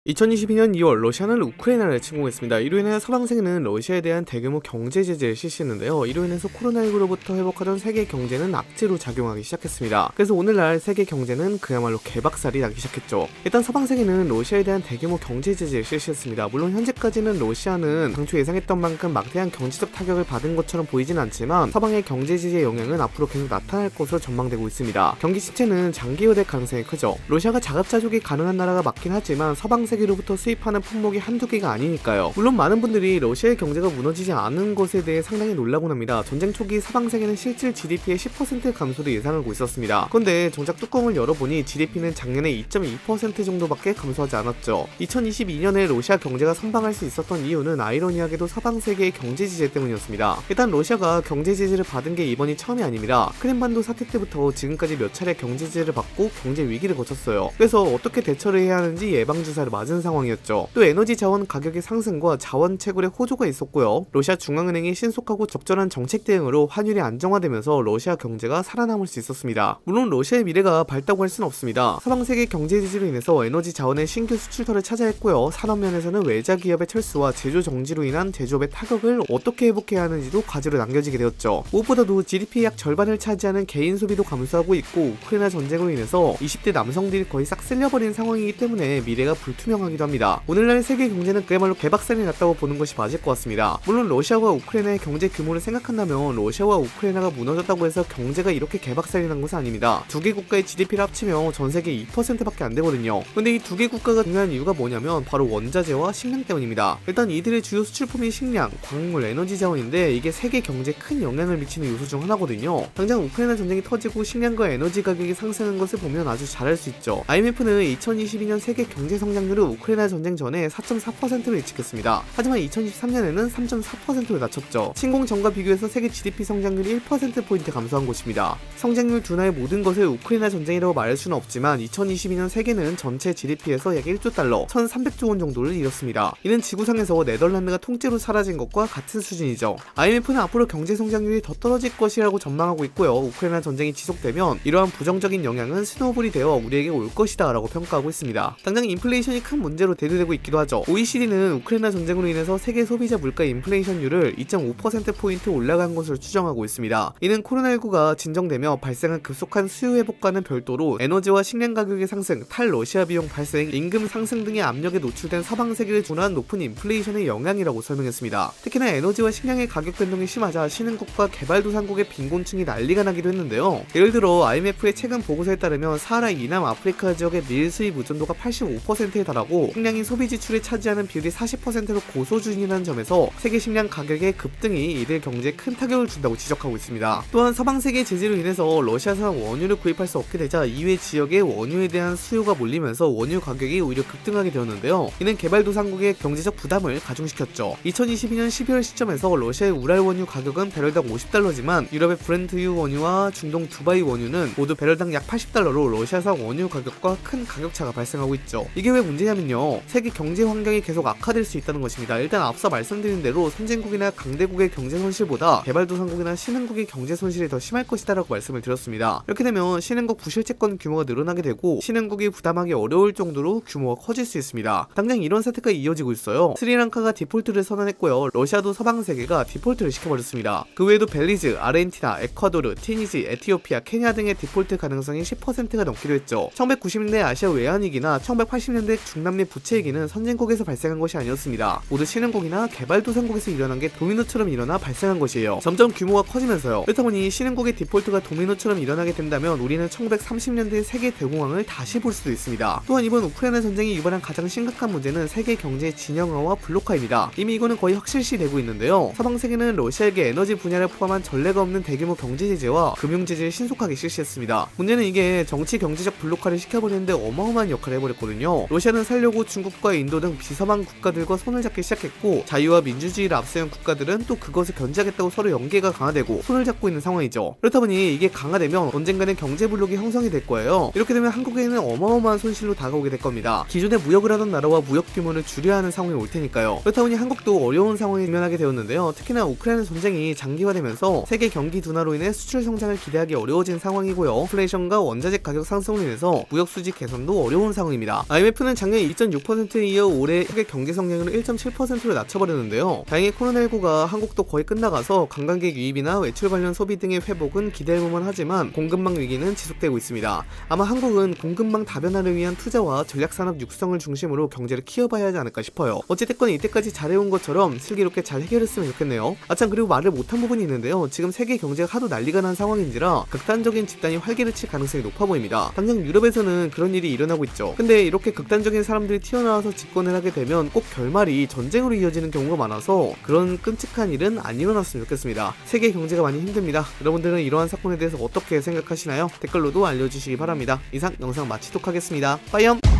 2022년 2월 러시아는 우크라이나를 침공했습니다. 이로 인해 서방세계는 러시아에 대한 대규모 경제 제재를 실시했는데요. 이로 인해서 코로나19로부터 회복하던 세계 경제는 악재로 작용하기 시작했습니다. 그래서 오늘날 세계 경제는 그야말로 개박살이 나기 시작했죠. 일단 서방세계는 러시아에 대한 대규모 경제 제재를 실시했습니다. 물론 현재까지는 러시아는 당초 예상했던 만큼 막대한 경제적 타격을 받은 것처럼 보이진 않지만 서방의 경제 제재 영향은 앞으로 계속 나타날 것으로 전망되고 있습니다. 경기 침체는 장기화될 가능성이 크죠. 러시아가 자급자족이 가능한 나라가 맞긴 하지만 서방세계 로부터 수입하는 품목이 한두 개가 아니니까요. 물론 많은 분들이 러시아의 경제가 무너지지 않은 것에 대해 상당히 놀라곤 합니다. 전쟁 초기 서방세계는 실질 GDP의 10% 감소를 예상하고 있었습니다. 그런데 정작 뚜껑을 열어보니 GDP는 작년에 2.2% 정도밖에 감소하지 않았죠. 2022년에 러시아 경제가 선방할 수 있었던 이유는 아이러니하게도 서방세계의 경제 제재 때문이었습니다. 일단 러시아가 경제 제재를 받은 게 이번이 처음이 아닙니다. 크림반도 사태 때부터 지금까지 몇 차례 경제 제재를 받고 경제 위기를 거쳤어요. 그래서 어떻게 대처를 해야 하는지 예방주사를 맞은 상황이었죠. 또 에너지 자원 가격의 상승과 자원 채굴의 호조가 있었고요. 러시아 중앙은행이 신속하고 적절한 정책 대응으로 환율이 안정화되면서 러시아 경제가 살아남을 수 있었습니다. 물론 러시아의 미래가 밝다고 할 수는 없습니다. 서방세계 경제 제재로 인해서 에너지 자원의 신규 수출처를 찾아야 했고요. 산업면에서는 외자 기업의 철수와 제조 정지로 인한 제조업의 타격을 어떻게 회복해야 하는지도 과제로 남겨지게 되었죠. 무엇보다도 GDP의 약 절반을 차지하는 개인 소비도 감소하고 있고 우크라이나 전쟁으로 인해서 20대 남성들이 거의 싹 쓸려버린 상황이기 때문에 미래가 불투명하기도 합니다. 오늘날 세계 경제는 그야말로 개박살이 났다고 보는 것이 맞을 것 같습니다. 물론 러시아와 우크라이나의 경제 규모를 생각한다면 러시아와 우크라이나가 무너졌다고 해서 경제가 이렇게 개박살이 난 것은 아닙니다. 두 개 국가의 GDP를 합치면 전 세계 2%밖에 안 되거든요. 근데 이 두 개 국가가 중요한 이유가 뭐냐면 바로 원자재와 식량 때문입니다. 일단 이들의 주요 수출품이 식량, 광물, 에너지 자원인데 이게 세계 경제에 큰 영향을 미치는 요소 중 하나거든요. 당장 우크라이나 전쟁이 터지고 식량과 에너지 가격이 상승한 것을 보면 아주 잘 알 수 있죠. IMF는 2022년 세계 경제 성장률을 우크라이나 전쟁 전에 4.4%로 예측했습니다. 하지만 2023년에는 3.4%로 낮췄죠. 침공 전과 비교해서 세계 GDP 성장률이 1%포인트 감소한 것입니다. 성장률 둔화의 모든 것을 우크라이나 전쟁이라고 말할 수는 없지만 2022년 세계는 전체 GDP에서 약 1조 달러, 1,300조 원 정도를 잃었습니다. 이는 지구상에서 네덜란드가 통째로 사라진 것과 같은 수준이죠. IMF는 앞으로 경제 성장률이 더 떨어질 것이라고 전망하고 있고요. 우크라이나 전쟁이 지속되면 이러한 부정적인 영향은 스노우볼이 되어 우리에게 올 것이다 라고 평가하고 있습니다. 당장 인플레이션이 큰 문제로 대두되고 있기도 하죠. OECD는 우크라이나 전쟁으로 인해서 세계 소비자 물가 인플레이션율을 2.5%포인트 올라간 것으로 추정하고 있습니다. 이는 코로나19가 진정되며 발생한 급속한 수요 회복과는 별도로 에너지와 식량 가격의 상승, 탈러시아 비용 발생, 임금 상승 등의 압력에 노출된 서방 세계를 준한 높은 인플레이션의 영향이라고 설명했습니다. 특히나 에너지와 식량의 가격 변동이 심하자 신흥국과 개발도상국의 빈곤층이 난리가 나기도 했는데요. 예를 들어 IMF의 최근 보고서에 따르면 사하라 이남 아프리카 지역의 밀 수입 의존도가 85%에 달하고 식량이 소비 지출에 차지하는 비율이 40%로 고소준이라는 점에서 세계 식량 가격의 급등이 이들 경제에 큰 타격을 준다고 지적하고 있습니다. 또한 서방 세계 제재로 인해서 러시아산 원유를 구입할 수 없게 되자 이외 지역의 원유에 대한 수요가 몰리면서 원유 가격이 오히려 급등하게 되었는데요. 이는 개발도상국의 경제적 부담을 가중시켰죠. 2022년 12월 시점에서 러시아의 우랄 원유 가격은 배럴당 50달러지만 유럽의 브렌트유 원유와 중동 두바이 원유는 모두 배럴당 약 80달러로 러시아산 원유 가격과 큰 가격차가 발생하고 있죠. 이게 왜 문제냐면요. 세계 경제 환경이 계속 악화될 수 있다는 것입니다. 일단 앞서 말씀드린 대로 선진국이나 강대국의 경제 손실보다 개발도상국이나 신흥국의 경제 손실이 더 심할 것이다 라고 말씀을 드렸습니다. 이렇게 되면 신흥국 부실채권 규모가 늘어나게 되고 신흥국이 부담하기 어려울 정도로 규모가 커질 수 있습니다. 당장 이런 사태가 이어지고 있어요. 스리랑카가 디폴트를 선언했고요. 러시아도 서방세계가 디폴트를 시켜버렸습니다. 그 외에도 벨리즈, 아르헨티나, 에콰도르, 티니지, 에티오피아, 케냐 등의 디폴트 가능성이 10%가 넘기도 했죠. 1990년대 아시아 외환위기나 1980년대 중남미 부채위기는 선진국에서 발생한 것이 아니었습니다. 모두 신흥국이나 개발도상국에서 일어난 게 도미노처럼 일어나 발생한 것이에요. 점점 규모가 커지면서요. 그렇다 보니 신흥국의 디폴트가 도미노처럼 일어나게 된다면 우리는 1930년대 세계 대공황을 다시 볼 수도 있습니다. 또한 이번 우크라이나 전쟁이 유발한 가장 심각한 문제는 세계 경제의 진영화와 블록화입니다. 이미 이거는 거의 확실시되고 있는데요. 서방 세계는 러시아에게 에너지 분야를 포함한 전례가 없는 대규모 경제 제재와 금융 제재를 신속하게 실시했습니다. 문제는 이게 정치 경제적 블록화를 시켜버리는데 어마어마한 역할을 해버렸거든요. 러시아는 살려고 중국과 인도 등 비서방 국가들과 손을 잡기 시작했고 자유와 민주주의를 앞세운 국가들은 또 그것을 견제하겠다고 서로 연계가 강화되고 손을 잡고 있는 상황이죠. 그렇다 보니 이게 강화되면 언젠가는 경제 블록이 형성이 될 거예요. 이렇게 되면 한국에는 어마어마한 손실로 다가오게 될 겁니다. 기존에 무역을 하던 나라와 무역 규모를 줄여야 하는 상황이 올 테니까요. 그렇다 보니 한국도 어려운 상황에 직면하게 되었는데요. 특히나 우크라이나 전쟁이 장기화되면서 세계 경기 둔화로 인해 수출 성장을 기대하기 어려워진 상황이고요. 인플레이션과 원자재 가격 상승으로 인해서 무역 수지 개선도 어려운 상황입니다. IMF는 작년 덕분에 2.6%에 이어 올해 세계 경제 성장률을 1.7%로 낮춰버렸는데요. 다행히 코로나19가 한국도 거의 끝나가서 관광객 유입이나 외출 관련 소비 등의 회복은 기대해볼만 하지만 공급망 위기는 지속되고 있습니다. 아마 한국은 공급망 다변화를 위한 투자와 전략산업 육성을 중심으로 경제를 키워봐야 하지 않을까 싶어요. 어찌됐건 이때까지 잘해온 것처럼 슬기롭게 잘 해결했으면 좋겠네요. 아참, 그리고 말을 못한 부분이 있는데요. 지금 세계 경제가 하도 난리가 난 상황인지라 극단적인 집단이 활기를 칠 가능성이 높아 보입니다. 당장 유럽에서는 그런 일이 일어나고 있죠. 근데 이렇게 극단적인 사람들이 튀어나와서 집권을 하게 되면 꼭 결말이 전쟁으로 이어지는 경우가 많아서 그런 끔찍한 일은 안 일어났으면 좋겠습니다. 세계 경제가 많이 힘듭니다. 여러분들은 이러한 사건에 대해서 어떻게 생각하시나요? 댓글로도 알려주시기 바랍니다. 이상 영상 마치도록 하겠습니다. 빠이염!